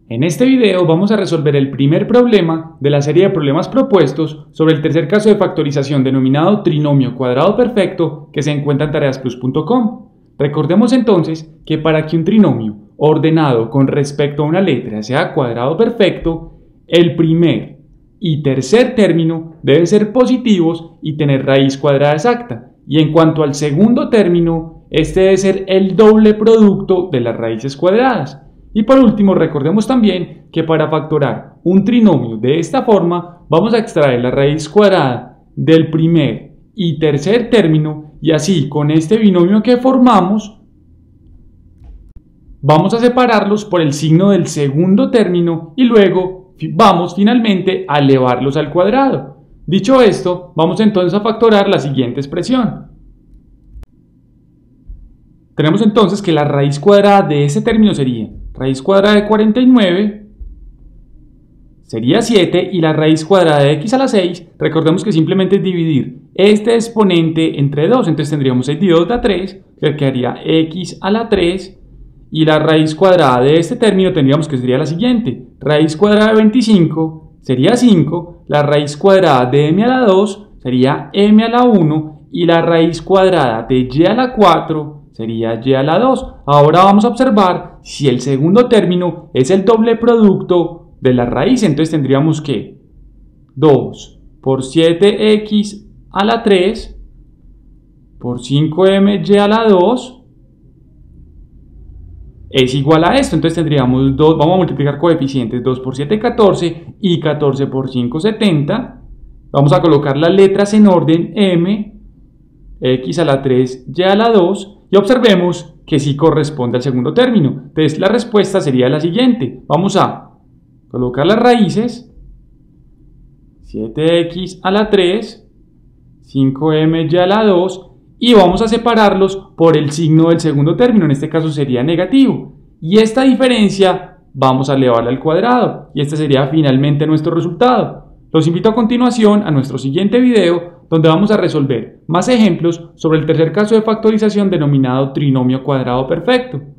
En este video vamos a resolver el primer problema de la serie de problemas propuestos sobre el tercer caso de factorización denominado trinomio cuadrado perfecto que se encuentra en tareasplus.com. Recordemos entonces que para que un trinomio ordenado con respecto a una letra sea cuadrado perfecto, el primer y tercer término deben ser positivos y tener raíz cuadrada exacta, y en cuanto al segundo término, este debe ser el doble producto de las raíces cuadradas. Y por último, recordemos también que para factorar un trinomio de esta forma, vamos a extraer la raíz cuadrada del primer y tercer término, y así con este binomio que formamos, vamos a separarlos por el signo del segundo término y luego vamos finalmente a elevarlos al cuadrado. Dicho esto, vamos entonces a factorar la siguiente expresión. Tenemos entonces que la raíz cuadrada de este término sería raíz cuadrada de 49 sería 7 y la raíz cuadrada de x a la 6, recordemos que simplemente es dividir este exponente entre 2, entonces tendríamos 6 dividido da 3, que quedaría x a la 3 y la raíz cuadrada de este término tendríamos que sería la siguiente, raíz cuadrada de 25 sería 5, la raíz cuadrada de m a la 2 sería m a la 1 y la raíz cuadrada de y a la 4 sería y a la 2. Ahora vamos a observar si el segundo término es el doble producto de la raíz. Entonces tendríamos que 2 por 7x a la 3 por 5my a la 2 es igual a esto. Entonces tendríamos 2, vamos a multiplicar coeficientes, 2 por 7, 14 y 14 por 5, 70. Vamos a colocar las letras en orden m, x a la 3, y a la 2. Y observemos que sí corresponde al segundo término. Entonces la respuesta sería la siguiente. Vamos a colocar las raíces. 7x a la 3, 5my a la 2. Y vamos a separarlos por el signo del segundo término. En este caso sería negativo. Y esta diferencia vamos a elevarla al cuadrado. Y este sería finalmente nuestro resultado. Los invito a continuación a nuestro siguiente video, donde vamos a resolver más ejemplos sobre el tercer caso de factorización denominado trinomio cuadrado perfecto.